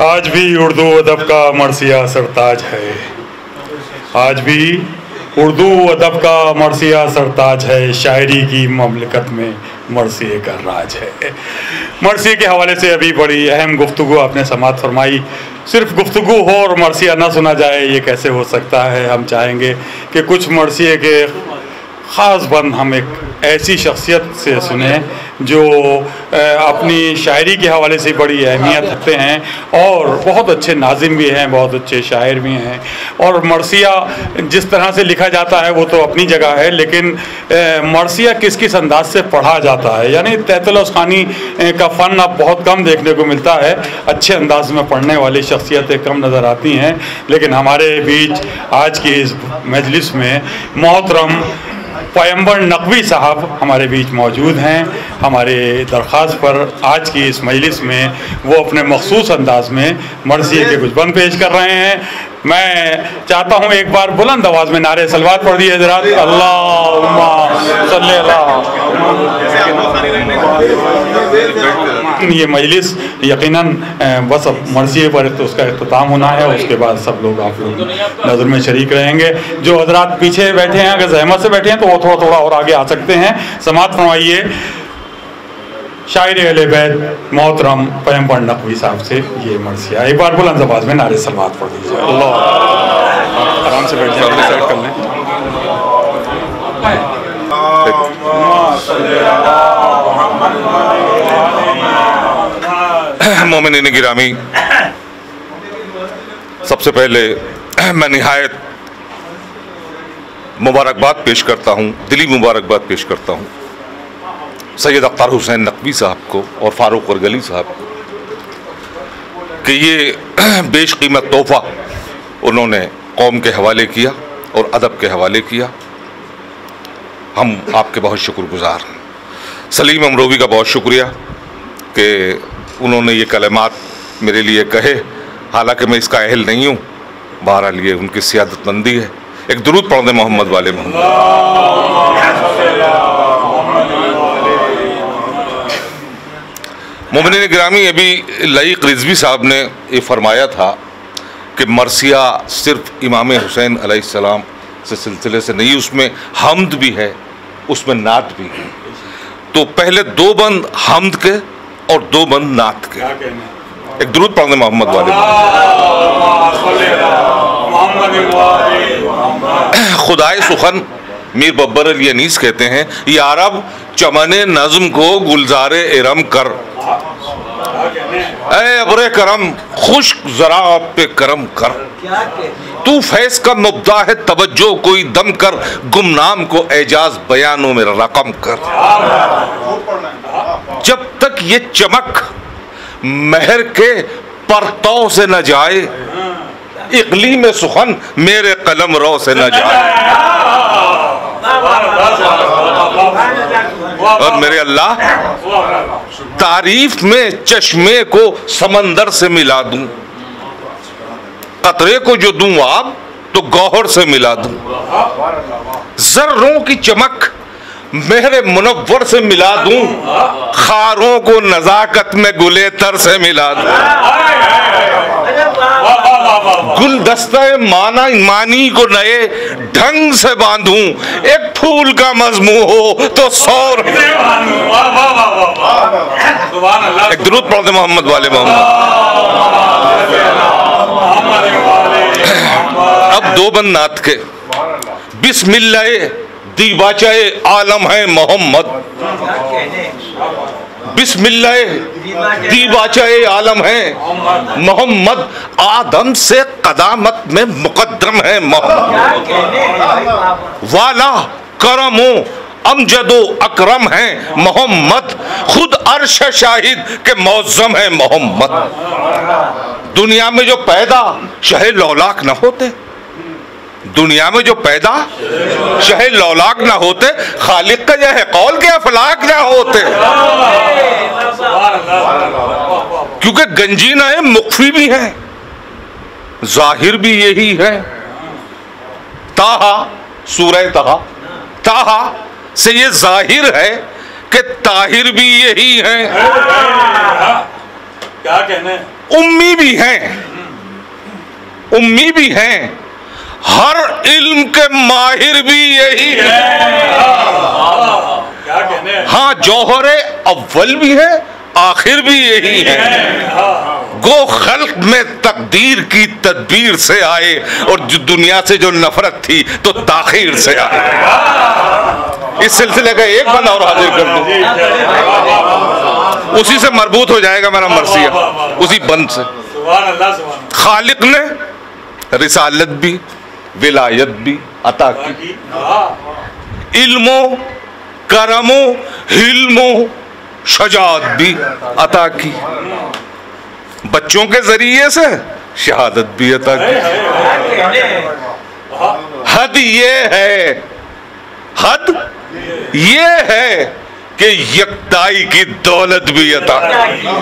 आज भी उर्दू अदब का मरसिया सरताज है, आज भी उर्दू अदब का मरसिया सरताज है, शायरी की ममलकत में मरसिए का राज है। मरसिए के हवाले से अभी बड़ी अहम गुफ्तगू आपने समाअत फरमाई। सिर्फ गुफ्तगू हो और मरसिया ना सुना जाए, ये कैसे हो सकता है। हम चाहेंगे कि कुछ मरसिए के ख़ास बंद हम एक ऐसी शख्सियत से सुने जो अपनी शायरी के हवाले से बड़ी अहमियत रखते हैं और बहुत अच्छे नाज़िम भी हैं, बहुत अच्छे शायर भी हैं। और मरसिया जिस तरह से लिखा जाता है वो तो अपनी जगह है, लेकिन मरसिया किस किस अंदाज से पढ़ा जाता है, यानी तहतुल खानी का फ़न अब बहुत कम देखने को मिलता है। अच्छे अंदाज में पढ़ने वाली शख्सियतें कम नज़र आती हैं, लेकिन हमारे बीच आज की इस मजलिस में मोहतरम पैगंबर नकवी साहब हमारे बीच मौजूद हैं। हमारे दरख्वास्त पर आज की इस मजलिस में वो अपने मखसूस अंदाज में मरसिए के कुछ बंद पेश कर रहे हैं। मैं चाहता हूँ एक बार बुलंद आवाज़ में नारे सलवात पढ़ दिए हज़रात। अल्लाहुम्मा सल्ली अला। ये मजलिस यकीनन बस अब मरसिए पर तो उसका इख्तिताम होना है, उसके बाद सब लोग आप लोग नज़र में शरीक रहेंगे। जो हज़रात पीछे बैठे हैं अगर जहमत से बैठे हैं तो वो थोड़ा थोड़ा और आगे आ सकते हैं। समाअत फरमाइए शायर अहले बैत मोहतरम पैगंबर नकवी साहब से ये मरसिया। एक बार बुलंद आवाज़ में नारे सलवात पढ़ दीजिए। अल्लाह, आराम से बैठ जाए, सेट कर लें। मोमिनीन गिरामी, सबसे पहले मैं निहायत मुबारकबाद पेश करता हूँ, दिली मुबारकबाद पेश करता हूँ सैयद अख्तर हुसैन नकवी साहब को और फ़ारूक वरगली साहब को कि ये बेशकीमत तोहफ़ा उन्होंने कौम के हवाले किया और अदब के हवाले किया। हम आपके बहुत शुक्रगुज़ार हैं। सलीम अमरोवी का बहुत शुक्रिया कि उन्होंने ये कलमात मेरे लिए कहे, हालांकि मैं इसका अहल नहीं हूँ, बहरहाल ये उनकी सियादतमंदी है। एक दुरूद पढ़ दें मोहम्मद वाले मोमिनीन गिरामी। अभी लईक रिजवी साहब ने ये फरमाया था कि मरसिया सिर्फ इमाम हुसैन अलैहिस्सलाम से सिलसिले से नहीं, उसमें हम्द भी है, उसमें नात भी है। तो पहले दो बंद हम्द के और दो बंद नात के। एक दुरूद पढ़ने मोहम्मद वाले। खुदाए सुखन मीर बब्बर अली अनीस कहते हैं, यारब चमने नज़्म को गुलजारे इरम कर, ऐ अब्रे करम खुश्क ज़राअत पे करम कर, तू फैज़ का मुब्दा है तवज्जो कोई दम कर, गुमनाम को एजाज बयानों में रकम कर। जब तक ये चमक महर के परतौ से न जाए, इकली में सुखन मेरे कलम रो से न जाए। और मेरे अल्लाह, तारीफ में चश्मे को समंदर से मिला दूं, कतरे को जो दूं आब तो गौहर से मिला दूं, जर्रों की चमक मेरे मुनव्वर से मिला दूं, खारों को नजाकत में गुलेतर से मिला दूं, गुलदस्ता मानी को नए ढंग से बांधूं, एक फूल का मजमू हो तो सौर। एक दुरूद पढ़ दे मोहम्मद वाले मोहम्मद। अब दो बंद नात के। बिस्मिल्लाह दीबाचाए आलम है मोहम्मद, बिस्मिल्लाह दीबाचाए आलम है मोहम्मद, आदम से कदामत में मुकद्दम है मोहम्मद, वाला करमो अमजदो अकरम है मोहम्मद, खुद अर्श शाहिद के मौज़म है मोहम्मद। दुनिया में जो पैदा शहे लौलाक न होते, दुनिया में जो पैदा शहे लौलाक ना होते, खालिक का यह है कौल के अफलाक ना होते, क्योंकि गंजीना है मुख्फी भी है, जाहिर भी यही है। ताहा सूरह ताहा से ये जाहिर है कि ताहिर भी यही है। क्या कहने, उम्मी भी हैं, उम्मी भी हैं, हर इल्म के माहिर भी यही है। क्या कहने, हाँ, जौहरे अव्वल भी है, आखिर भी यही है। गो खल्क में तकदीर की तदबीर से आए, और जो दुनिया से जो नफरत थी तो ताखीर से आए। इस सिलसिले का एक बंद और हाजिर कर दूं, उसी से मरबूत हो जाएगा मेरा मरसिया, उसी बंद से। खालिक ने रिसालत भी विलायत भी अता की, इल्मो करमो हिल्मो शजात भी अता की, बच्चों के जरिए से शहादत भी अता की। हद ये है, हद ये है कि यकताई की दौलत भी अता की।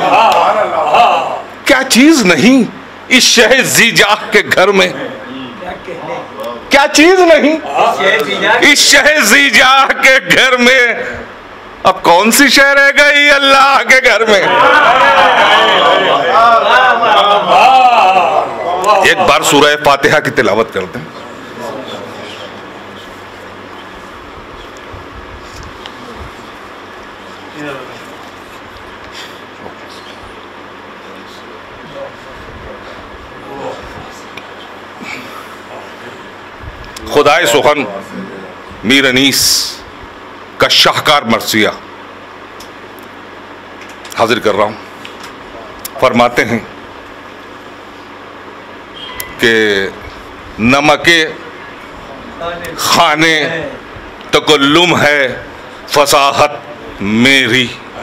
क्या चीज नहीं इस शहर जीजाह के घर में, क्या चीज नहीं इस शहर जीजाह के घर में। अब कौन सी शहर रह गई अल्लाह के घर में। एक बार सूरह फातिहा की तिलावत करते हैं। खुदाए सुखन मीर अनीस का शाहकार मरसिया हाजिर कर रहा हूं। फरमाते हैं कि नमके खाने तकल्लुम है फसाहत मेरी,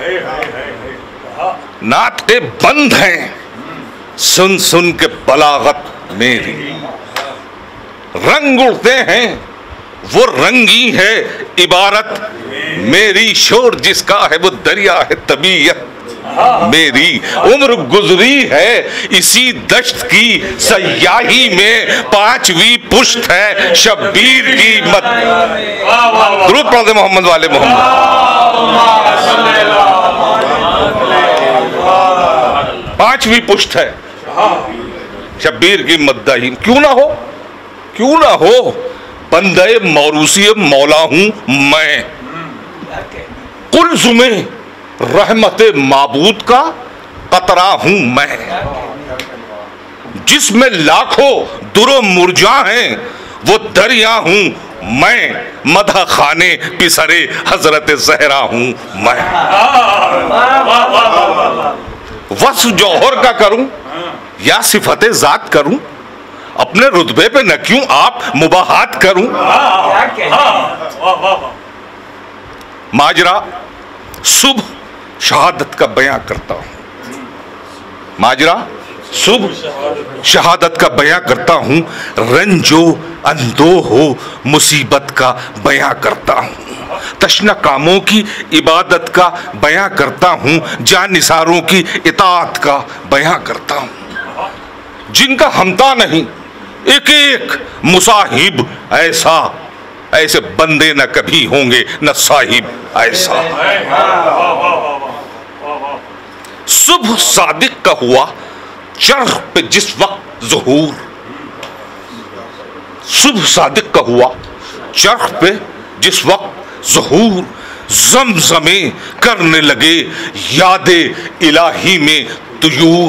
नाते बंद हैं सुन सुन के बलागत मेरी, रंग उड़ते हैं वो रंगी है इबारत मेरी, शोर जिसका है वो दरिया है तबीयत मेरी, उम्र गुजरी है इसी दश्त की सयाही में, पांचवी पुश्त है शब्बीर की मत। दुरूद पढ़ते मोहम्मद वाले मोहम्मद। पांचवी पुश्त है शब्बीर की मद्दाही, क्यों ना हो, क्यों ना हो, बंदे मौरूसी मौला हूं मैं, कुलजुमे रहमत माबूद का कतरा हूं मैं, जिसमें लाखों दुरो मुरझा हैं वो दरिया हूं मैं, मदह खाने पिसरे हजरत जहरा हूं मैं। वस्फ जौहर का करूं या सिफते जात करूं, अपने रुतबे पे न क्यों आप मुबाहात करूं। माजरा सुबह शहादत का बयां करता हूं, माजरा सुबह शहादत का बयां करता हूं, रंजो अंदो हो मुसीबत का बयां करता हूं, तशना कामों की इबादत का बयां करता हूं, जानिसारों की इताअत का बयां करता हूं, जिनका हमता नहीं एक एक मुसाहिब ऐसा, ऐसे बंदे न कभी होंगे न साहिब ऐसा। सुबह सादिक का हुआ चरख पे जिस वक्त ज़ुहूर, सुबह सादिक का हुआ चरख पे जिस वक्त ज़ुहूर, ज़मज़मे करने लगे यादे इलाही में तुयूर,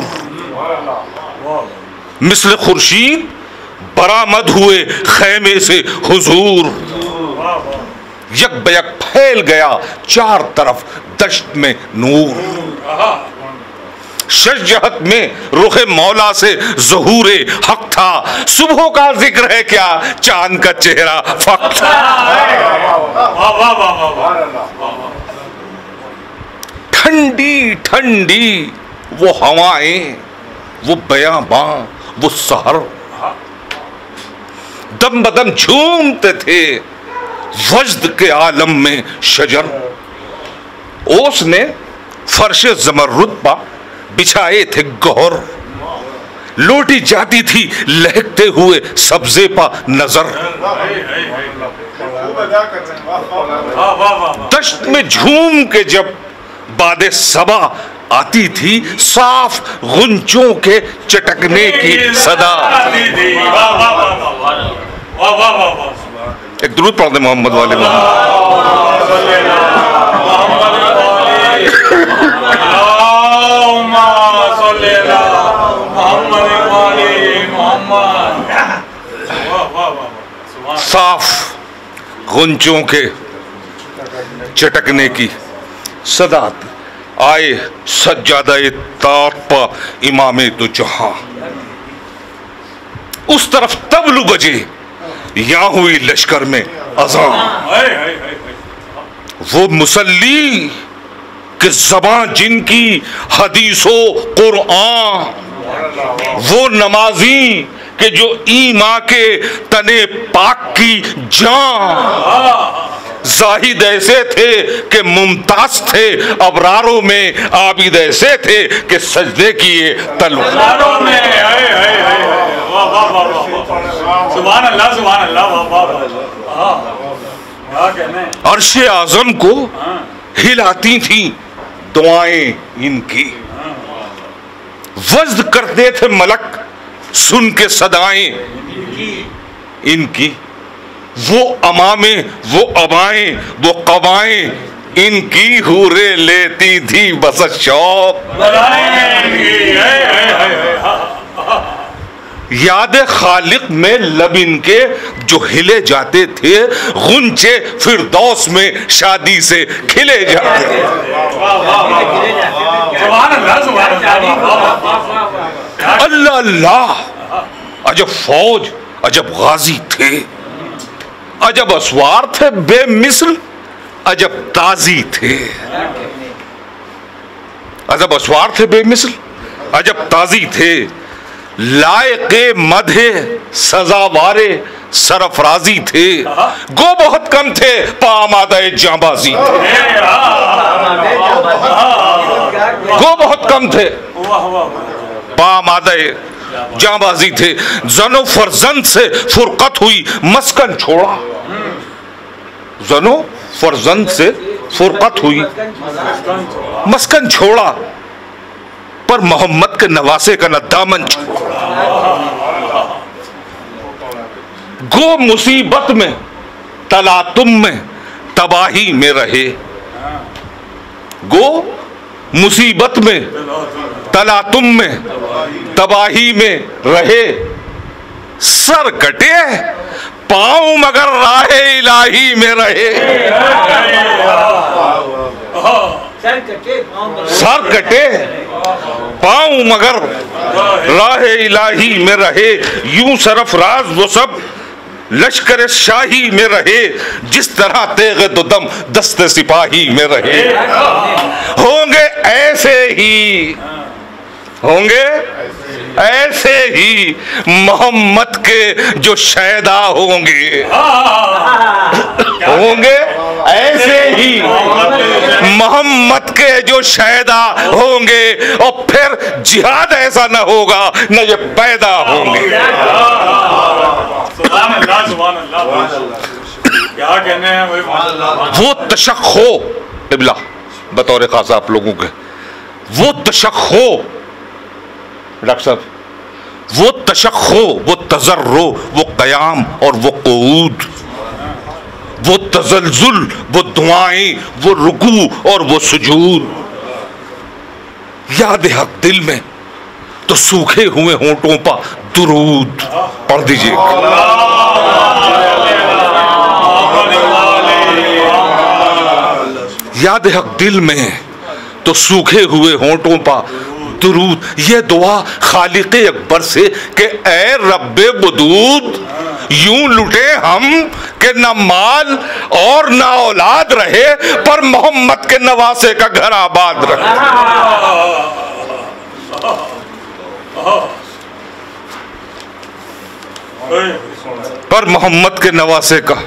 मिस्ल खुर्शीद बरामद हुए खैमे से हुजूर, यक बयक फैल गया चार तरफ दश्त में नूर, शजहत में रुखे मौला से ज़हूरे हक था, सुबह का जिक्र है क्या चांद का चेहरा फक था। ठंडी ठंडी वो हवाएं वो बयाबां वो सहर, दम बदम झूमते थे वज्द के आलम में शजर, ओस ने फर्शे ज़मर्रुद पा बिछाए थे गौर, लौटी जाती थी लहकते हुए सब्जे पा नजर, दश्त में झूम के जब बादे सबा आती थी साफ गुंजों के चटकने की सदा। एक दुरूद पढ़ दे मोहम्मद वाले साफ गुंजों के चटकने की सदा आए सज्जादा-ए ताक़ा इमामे तो जहां। उस तरफ तबलु बजे यहाँ हुई लश्कर में अज़ान। वो मुसल्ली कि ज़बान जिनकी हदीसो कुरआन, वो नमाजी कि जो ईमा के तने पाक की जान। जाहिद ऐसे थे कि मुमताज थे, अबरारों में आबिद ऐसे थे कि सजदे किए तलवारों में। सुभान अल्लाह, सुभान अल्लाह। अर्शे आज़म को हिलाती थी दुआएं इनकी, वज्द करते थे मलक सुन के सदाएं इनकी। वो अमामे, वो अबाएं, वो कबाएं इनकी हूरे लेती थी बस शौक। याद खालिक में लब इनके जो हिले जाते थे, गुंचे फिरदौस में शादी से खिले जाते। अल्लाह अल्लाह, अजब फौज, अजब गाजी थे, अजब असवार थे बेमिसल, अजब ताजी थे। अजब असवार थे बेमिसल, अजब ताजी थे। लायके मधे सजावारे सरफराजी थे। गो बहुत कम थे पामादाए जांबाजी थे। गो बहुत कम थे पामादाए जांबाजी थे। जनो फरजंद से फुरकत हुई मस्कन छोड़ा। जनो फरजंद से फुरकत हुई मस्कन छोड़ा, पर मोहम्मद के नवासे का न दामन छोड़ा। गो मुसीबत में तलातुम में तबाही में रहे। गो मुसीबत में तलातुम में तबाही में रहे। सर कटे पांव मगर राहे इलाही में रहे। सर कटे पांव मगर राहे इलाही में रहे। यूं सरफराज वो सब लश्कर शाही में रहे, जिस तरह तेगे तो दम दस्ते सिपाही में रहे। होंगे ऐसे ही, होंगे ऐसे ही मोहम्मद के जो शैदा होंगे। होंगे ऐसे ही मोहम्मद के जो शैदा होंगे, और फिर जिहाद ऐसा न होगा न ये पैदा होंगे। क्या कहने हैं वो तशख्खो क़िबला बतौर खास आप लोगों के, वो तशख्खो डॉक्टर साहब, वो तशख्खो, वो तजर्रो, वो क़याम और वो क़ुऊद, वो तजल्जुल, वो दुआएं, वो रुकू और वो सुजूद। याद हक दिल में तो सूखे हुए होंठों पर दुरूद पढ़ दीजिए। याद हक दिल में तो सूखे हुए होंठों पर दुरूद। ये दुआ खालिक़े अकबर से कि ए रब्बे वदूद, यूं लुटे हम कि न माल और न औलाद रहे, पर मोहम्मद के नवासे का घर आबाद रहे। पर मोहम्मद के नवासे का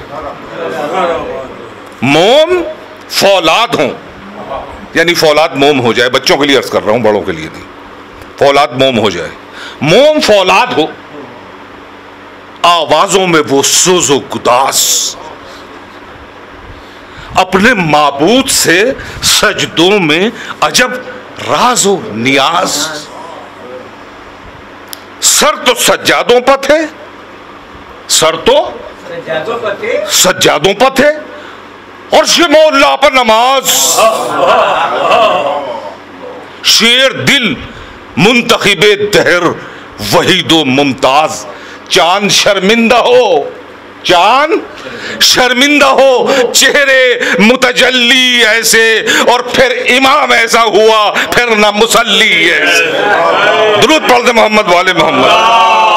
मोम फौलाद हो, यानी फौलाद मोम हो जाए। बच्चों के लिए अर्ज कर रहा हूं, बड़ों के लिए नहीं। फौलाद मोम हो जाए, मोम फौलाद हो। आवाजों में वो सोजो गुदास, अपने माबूद से सजदों में अजब राज़ो नियाज। सर तो सज्जादों पर थे, सर तो सज्जादों पर थे, और शिमोल्ला पर नमाज। शेर दिल मुंतखिबे दहर वही दो मुमताज। चांद शर्मिंदा हो, चांद शर्मिंदा हो, चेहरे मुतजल्ली ऐसे, और फिर इमाम ऐसा हुआ, फिर ना मुसल्ली ऐसे। दुरूद पढ़ते मोहम्मद वाले मोहम्मद।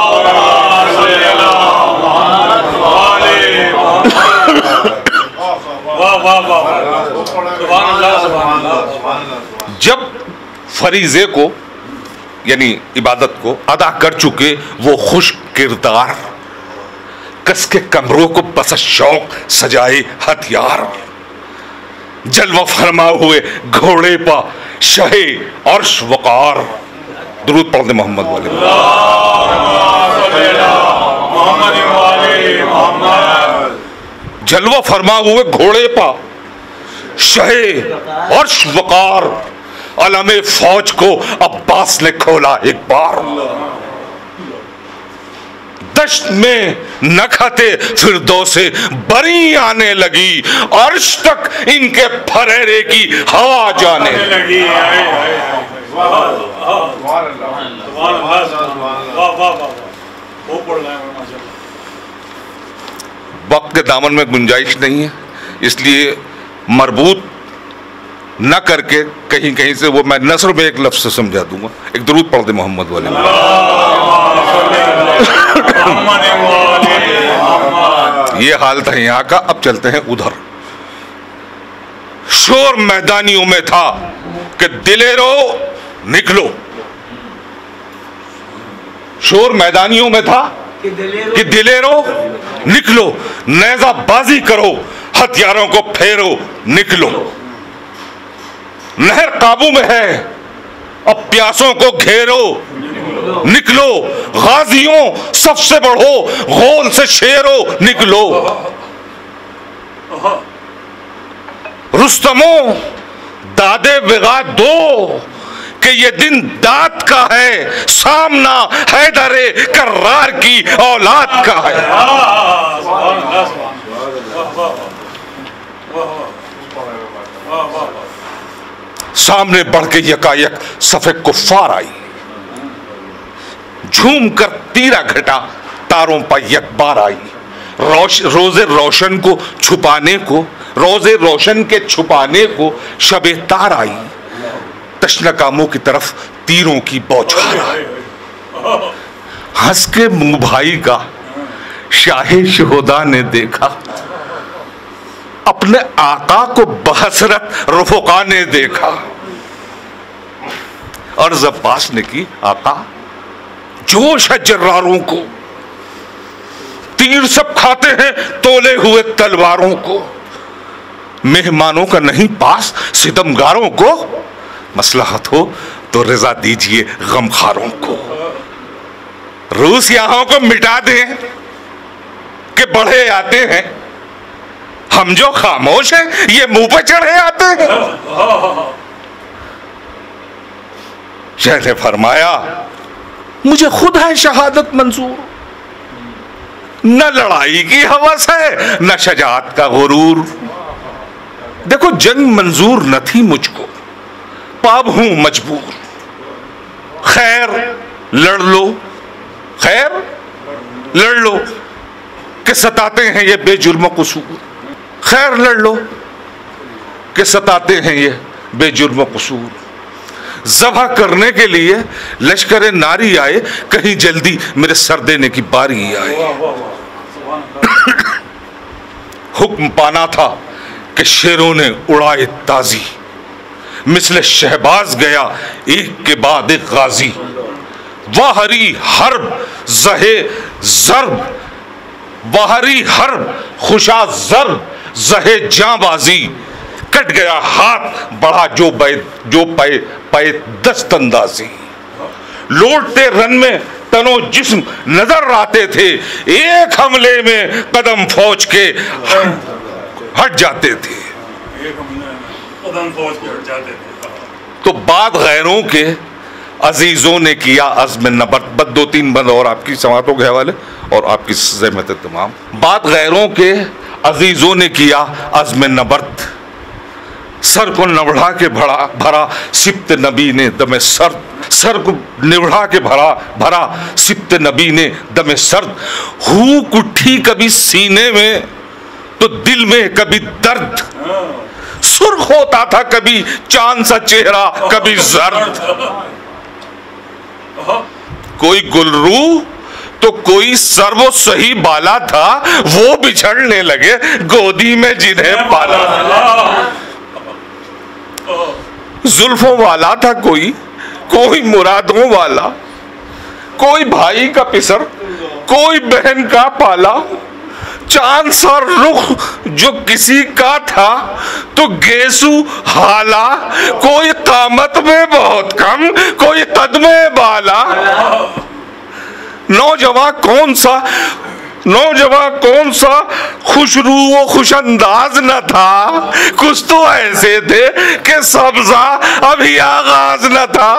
जब फरीजे को यानी इबादत को अदा कर चुके वो खुश किरदार, कस के कमरों को बस शौक सजाए हथियार। जलवा फरमा हुए घोड़े पा शहे अर्श वकार। दुरूद पढ़ते मोहम्मद वाले। जलवा फरमा हुए घोड़े पा शहे अर्श वकार। अलमे फौज को अब्बास ने खोला एक बार। दश्त में नखते फिरदौसे बरी आने लगी, अर्श तक इनके फरेरे की हवा जाने लगी। वक्त के दामन में गुंजाइश नहीं है, इसलिए मरबूत न करके कहीं कहीं से वो मैं नस्र में एक लफ्ज़ से समझा दूंगा। एक दुरूद पढ़ दे मोहम्मद वाले। ये हाल था यहाँ का। अब चलते हैं उधर। शोर मैदानियों में था कि दिलेरो निकलो। शोर मैदानियों में था कि दिलेरो निकलो, नेज़ाबाजी करो, हथियारों को फेरो, निकलो। नहर काबू में है, अब प्यासों को घेरो, निकलो। गाजियों सबसे बढ़ो, गोल से शेरो, निकलो। रुस्तमों दादे बिगा दो कि ये दिन दात का है, सामना हैदरे कर्रार की औलाद का है। सामने बढ़ के यकायक सफे कुफ्फार आई, झूम कर तीरा घटा तारों पर यकबार आई। रोजे रोशन को छुपाने को, रोजे रोशन के छुपाने को शबे तार आई। तशनकामों की तरफ तीरों की बौछार आई। हंस के मुंह भाई का शाहे शोहदा ने देखा, अपने आका को बहसरत रुफका ने देखा। अर्ज़ अब्बास ने की, आका जोश है जर्रारों को, तीर सब खाते हैं तोले हुए तलवारों को। मेहमानों का नहीं पास सितमगारों को, मसलहत हो तो रजा दीजिए गमखारों को। रूस यहां को मिटा दें कि बढ़े आते हैं, हम जो खामोश हैं ये मुंह पे चढ़े आते हैं। शाह ने फरमाया, मुझे खुद है शहादत मंजूर, न लड़ाई की हवस है न शजात का गुरूर। देखो जंग मंजूर न थी मुझको, पाब हूं मजबूर। खैर लड़ लो, खैर लड़ लो कि सताते हैं ये बेजुर्म कसूर। खैर लड़ लो कि सताते हैं ये बेजुर्म कसूर। ज़बह करने के लिए लश्कर नारी आए, कहीं जल्दी मेरे सर देने की बारी आए। हुक्म पाना था कि शेरों ने उड़ाए ताजी, मिसले शहबाज गया एक के बाद एक गाजी। वाहरी हर्ब जहे जर्ब, वाहरी हर्ब खुशा जर्ब जहे जांबाजी। कट गया हाथ बढ़ा जो पे दस्त अंदाजी। लौटते रन में तनो जिस्म नजर आते थे, एक हमले में कदम फौज के हट जाते थे। तो बात गैरों के अजीजों ने किया अज़्म नबर्द। बद 2-3 बंद और आपकी समातों के हवाले और आपकी ज़हमत तमाम। बात गैरों के अजीजों ने किया अज़्म नबर्द, सर को नबढ़ा के भरा सिब्त नबी ने दमे सर्द। सर को निबढ़ा के भरा सिब्त नबी ने दमे सर्द। हूक उठी कभी सीने में तो दिल में कभी दर्द। सुर्ख होता था कभी चांद सा चेहरा कभी जर्द। कोई गुलरू तो कोई सर्वो सही बाला था, वो बिछड़ने लगे गोदी में जिन्हें पाला। जुल्फों वाला था कोई मुरादों वाला, कोई भाई का पिसर कोई बहन का पाला। चांद सा रुख जो किसी का था तो गेसू हाला, कोई कामत में बहुत कम कोई कद में बाला। नौजवान कौन सा खुशरू व खुशअंदाज न था, कुछ तो ऐसे थे कि सब्जा अभी आगाज न था।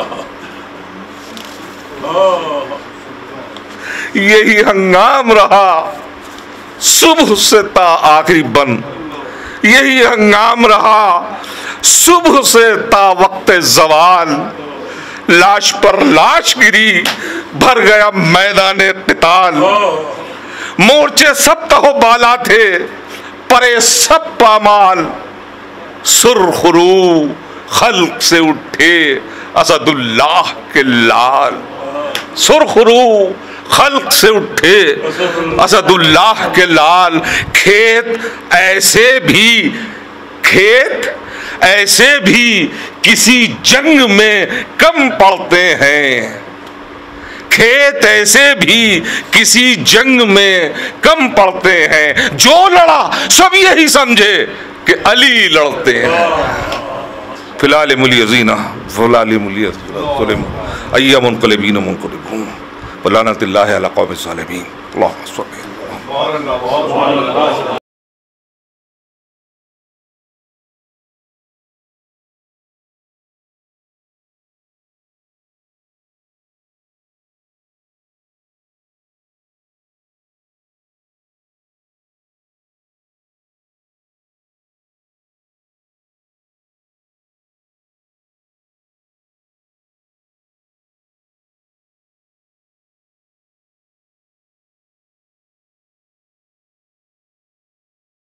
यही हंगाम रहा सुबह से ता आखिरी बन, यही हंगाम रहा सुबह से ता वक्त जवाल। लाश पर लाश गिरी भर गया मैदान क़िताल। मोर्चे सब तहो बाला थे परे सब पामाल। सुरखरू खल्क से उठे असदुल्लाह के लाल। सुरखरू खल्क से उठे असदुल्लाह के लाल। खेत ऐसे भी किसी जंग में कम पड़ते हैं। खेत ऐसे भी किसी जंग में कम पड़ते हैं। जो लड़ा सब यही समझे कि अली लड़ते हैं। फिलहाल मुलियजीना फिलहाल मुलियजीना अय्याम मुनक़लिबीन मुनक़लिबून वलानतुल्लाहि अला क़ौमिज़ ज़ालिमीन। अल्लाहुम्मा सल्लि।